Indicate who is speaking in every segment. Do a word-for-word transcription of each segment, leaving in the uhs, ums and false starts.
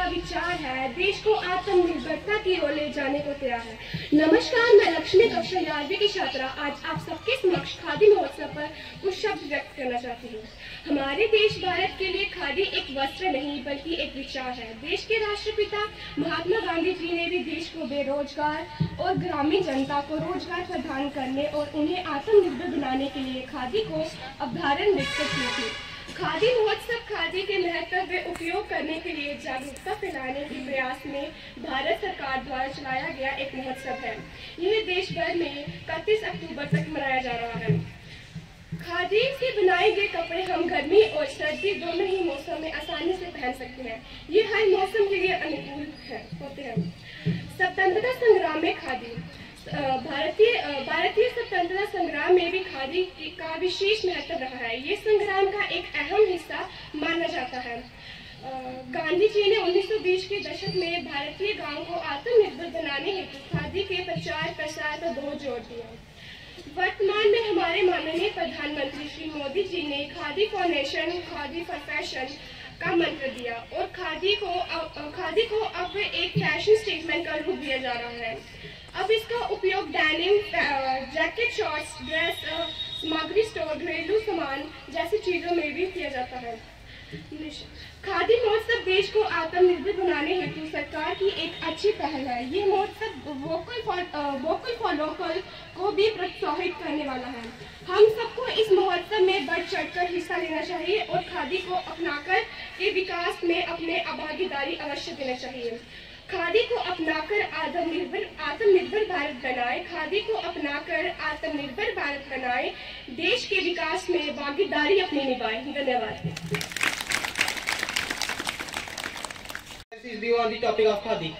Speaker 1: विचार है देश को आत्मनिर्भरता की ओर ले जाने को तैयार है। नमस्कार, मैं लक्ष्मी कक्षा ग्यारहवीं की छात्रा आज आप सबके समक्ष खादी महोत्सव पर कुछ शब्द व्यक्त करना चाहती हूँ। हमारे देश भारत के लिए खादी एक वस्त्र नहीं बल्कि एक विचार है। देश के राष्ट्रपिता महात्मा गांधी जी ने भी देश को बेरोजगार और ग्रामीण जनता को रोजगार प्रदान करने और उन्हें आत्मनिर्भर बनाने के लिए खादी को अवधारणा विकसित की थी। खादी महोत्सव खादी के महत्व व उपयोग करने के लिए जागरूकता फैलाने के प्रयास में भारत सरकार द्वारा चलाया गया एक महोत्सव है। यह देश भर में इकतीस अक्टूबर तक मनाया जा रहा है। खादी से बनाए गए कपड़े हम गर्मी और सर्दी दोनों ही मौसम में आसानी से पहन सकते हैं। ये हर मौसम के लिए अनुकूल है होते हैं। स्वतंत्रता संग्राम में खादी भारतीय भारतीय स्वतंत्रता संग्राम में भी खादी का विशेष महत्व रहा है। ये संग्राम का एक अहम हिस्सा माना जाता है। गांधी जी ने उन्नीस सौ बीस के दशक में भारतीय गांव को आत्मनिर्भर बनाने हेतु खादी के प्रचार प्रसार पर बहुत जोर दिया। वर्तमान में हमारे माननीय प्रधानमंत्री श्री मोदी जी ने khadi for nation, khadi for fashion का मंत्र दिया और खादी को खादी को अब एक फैशन स्टेटमेंट का रूप दिया जा रहा है। अब इसका उपयोग डेनिम, जैकेट, शॉर्ट्स, ड्रेस, सामग्री स्टोर, घरेलू सामान जैसी चीजों में भी किया जाता है। खादी महोत्सव देश को आत्मनिर्भर बनाने हेतु सरकार की एक अच्छी पहल है। ये महोत्सव vocal for vocal for local को भी प्रोत्साहित करने वाला है। हम सबको इस महोत्सव में बढ़ चढ़कर हिस्सा लेना चाहिए और खादी को अपनाकर के विकास में अपने भागीदारी अवश्य देना चाहिए। खादी को अपनाकर आत्मनिर्भर आत्मनिर्भर भारत बनाए खादी को अपनाकर आत्मनिर्भर भारत बनाए देश के विकास में भागीदारी अपनी निभाए। धन्यवाद।
Speaker 2: His view on the topic of khadi.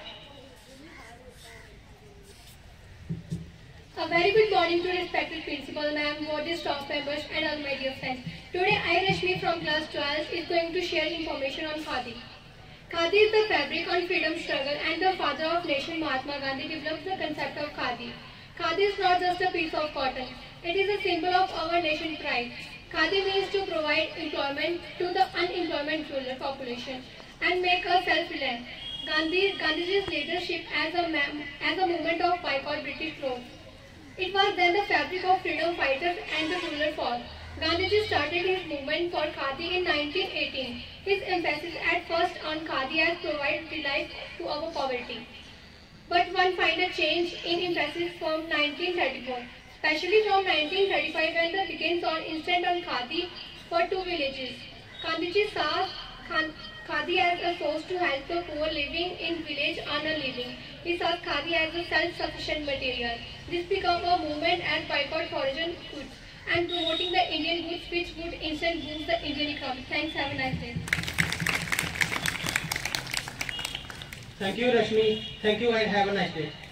Speaker 3: A very good morning to respected principal, ma'am, board staff members, and all my dear friends. Today, I, Rashmi from class twelve, is going to share information on khadi. Khadi is the fabric on freedom struggle, and the father of nation Mahatma Gandhi developed the concept of khadi. Khadi is not just a piece of cotton; it is a symbol of our nation pride. Khadi means to provide employment to the unemployment rural population and make us self-reliant. Gandhi, Gandhiji's leadership as a as a movement of boycott British clothes. It was then the fabric of freedom fighters and the rural force. Gandhiji started his movement for khadi in nineteen eighteen. His emphasis at first on khadi as provide relief to our poverty. But one find a change in emphasis from nineteen thirty-four, especially from nineteen thirty-five when the begins on instant on khadi for two villages. Gandhiji saw khadi as a source to help the poor living in village on a living. He saw khadi as a self-sufficient material. This became a movement as boycott foreign goods and promoting the Indian goods, which would instant boost the Indian economy. Thanks, have a nice day.
Speaker 2: Thank you, Rashmi. Thank you and have a nice day.